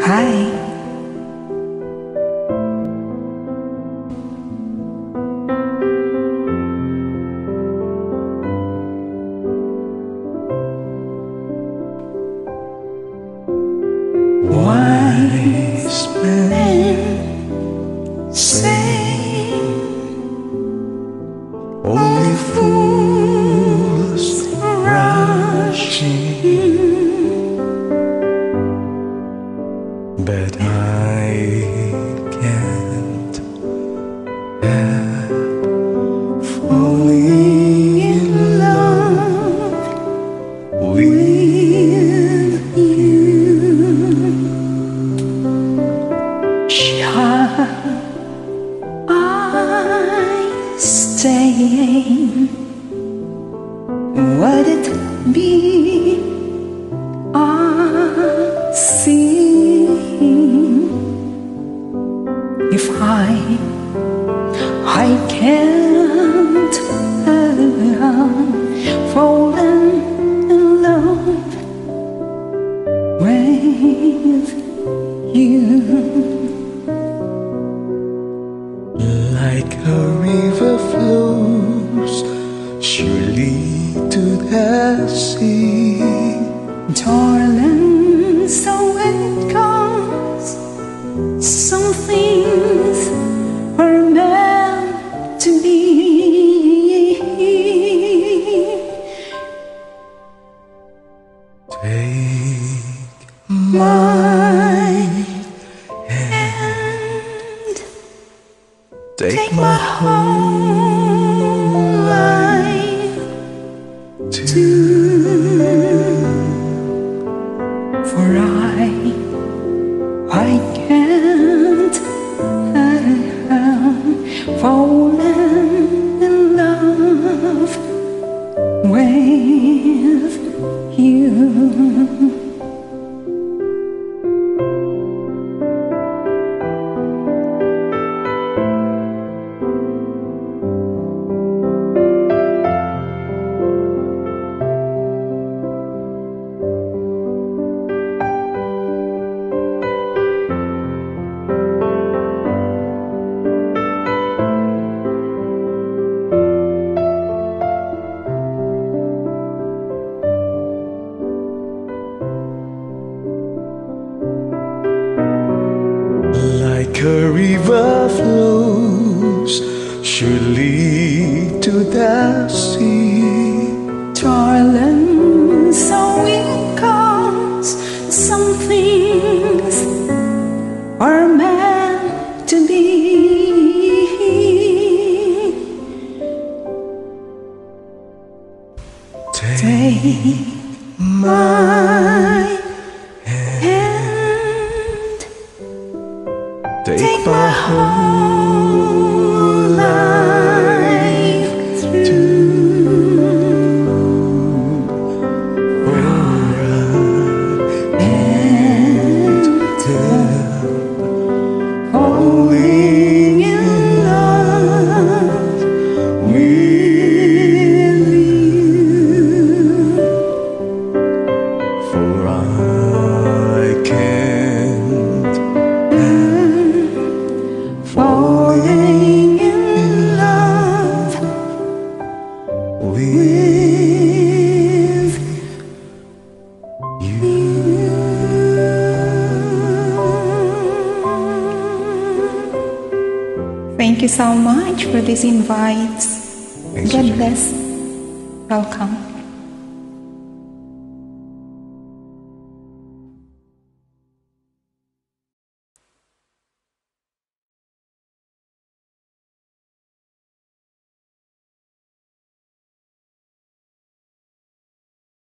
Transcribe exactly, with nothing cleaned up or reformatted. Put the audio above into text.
Hi. Wise men say only fools rush in, but I can't help falling in love with you. Shall I stay? Would it be a sin if I I can't help falling in love with you? Like a river flows surely to the sea, darling, so it goes. Some things are meant to be. Take my hand, take my whole life too, for I, I can't help falling in love with you. Like a river flows surely to the sea, darling, so it goes. Some things are meant to be. Take my hand, take my whole life through, for I can't help falling in love with you, for I can't falling in love with you. Thank you so much for this invite. God bless. Welcome.